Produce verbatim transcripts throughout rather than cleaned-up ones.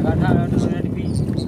Kadang-kadang ada sudah di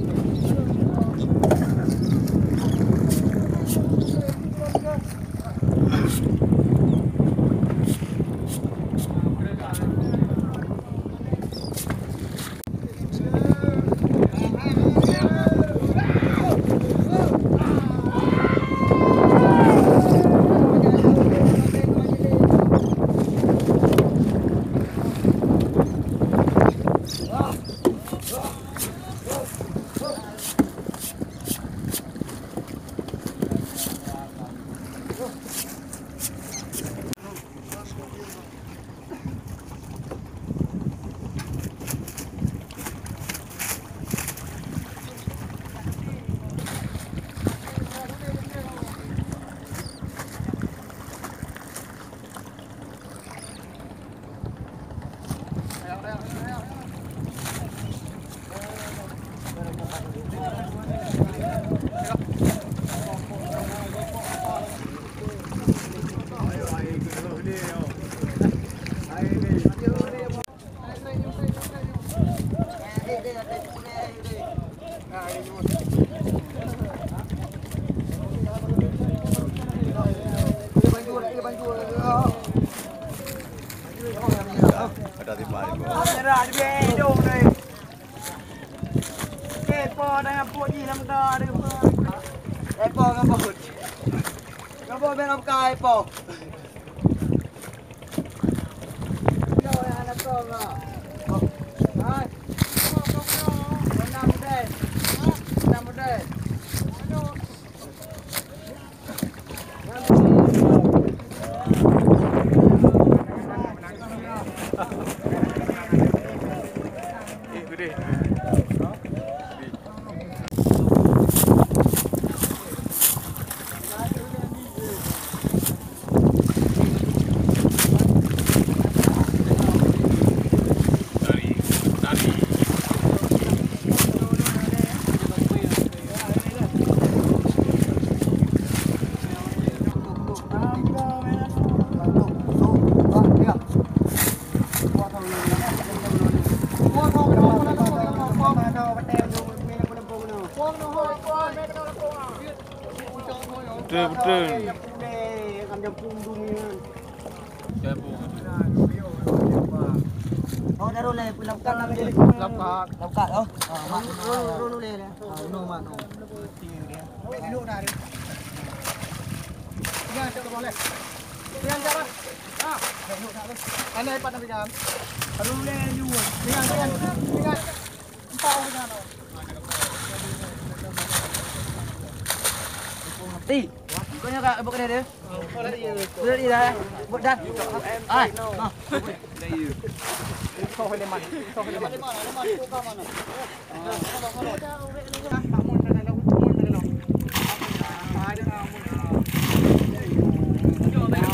Ada di mana? Ada di bedong ni. Kepo dengan puji nam dah ada. Kepo dengan bot. Kepo benam kai po. Yo anak kau lah. Hai. Benam deh. Benam deh. Betul betul. Oh dah roleh lamkat nak jadi lamkat lamkat oh mak roleh dah no mak no dia duduk dah dia jangan tak boleh jangan jangan ah duduk dah ana ipat nak jangan roleh juga jangan jangan jangan empau jangan Ti, kau ni kat buat dia. Oh, dah dia. Sudah dia dah. Buat dah. Ah. Ha. Kau boleh mana? Kau boleh mana? Mana? Mana? Kau mana? Ah. Kalau kalau dah urek ni lah. Tak mun dah dah mun dah dah. Ada dah mun. Jom dah.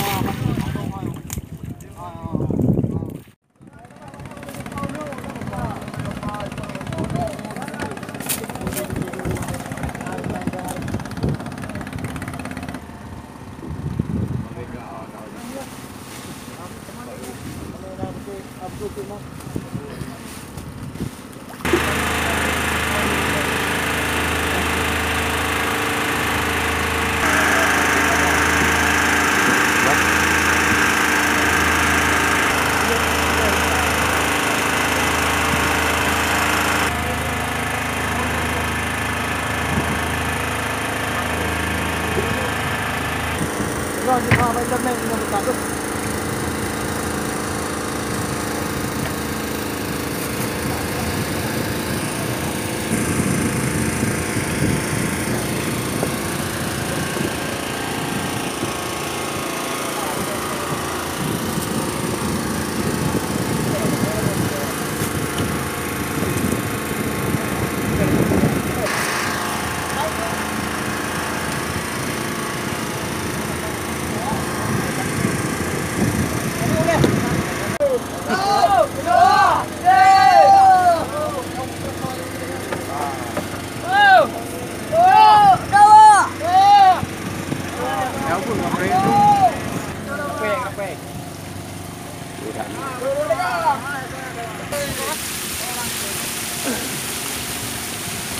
Rồi, thì vào bây giờ này là một cả được.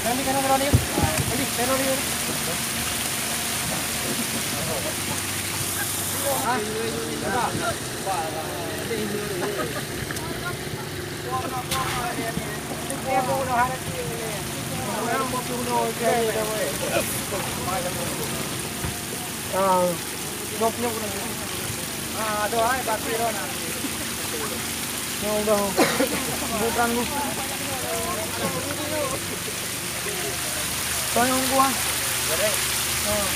Nanti kan orang ni. Nanti teror ni. Ah. Ah, dok nyok na. Ah, do ay bati ro na. No, do. Bukan lu. Kau yang gua. Betul. Oh.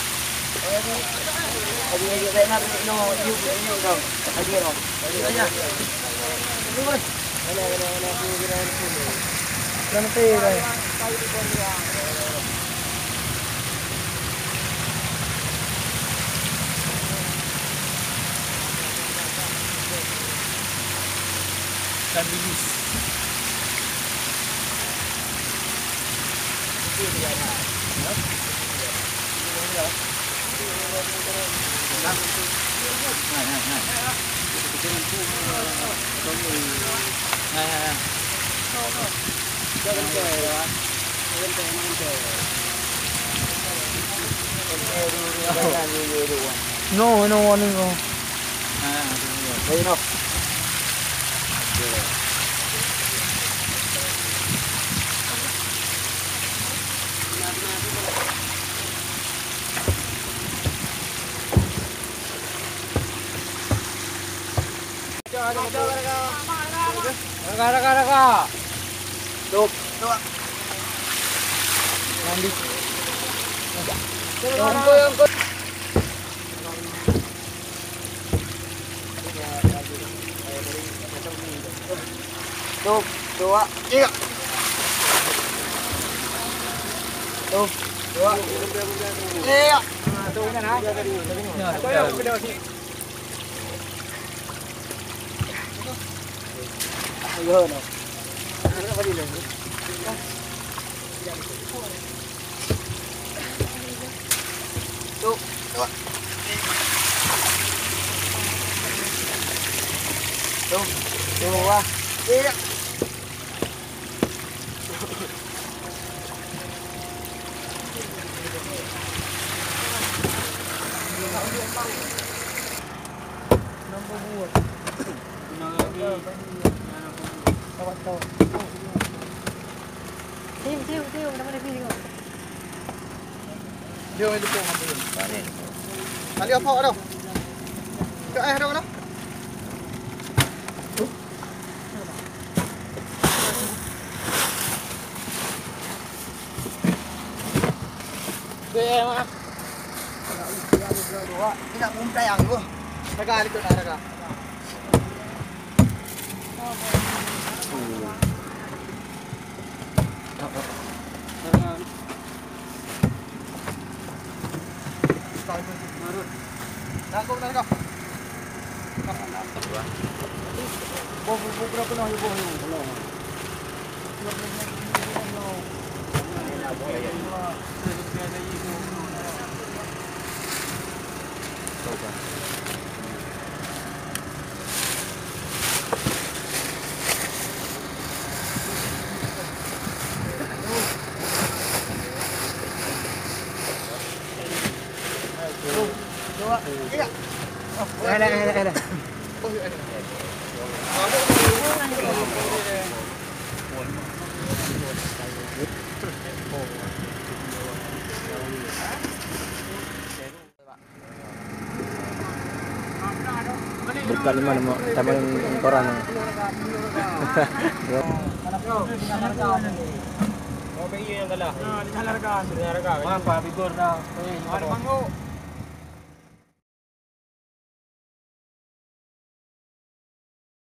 Adi adi benar no you you dong. Adi no. Adi aja. Lu bos. Ala ala ala kira kira. Nanti deh. Dan bilis. Itu dia nak. Ya. Ya. Nah, nah, nah. Jangan cewek ya. Jangan cewek mana cewek. No, no, no, no. Ah, no. No. Raka, raka, raka. Tuh, tuh. Mandi. Angko, angko. Tuh, dua, tiga. Tuh, dua, tiga. Tuh, ini nah. Tuh, ya, video sih. Ayo, no. Ano ba dito? Tuh, dua. Tuh, dua. Tiga. Nombor dua. Sim, sim, sim, nama dia video. Dia itu pun ambil. Tadi. Tali apa ada? Ke air ada mana? Dia mah. Tidak muntah yang gua. Raga itu nak raga. Nangkop nangkop. Bo bo berapa noh ibu ibu. Dua, tiga. Oh, ada, ada, ada. Oh, ada. Bukan mana mau sama koran. Oh, bayi yang kalah. Nah, di sana rekan. Di sana rekan. Mampa bigor dah. Eh, ada manggo.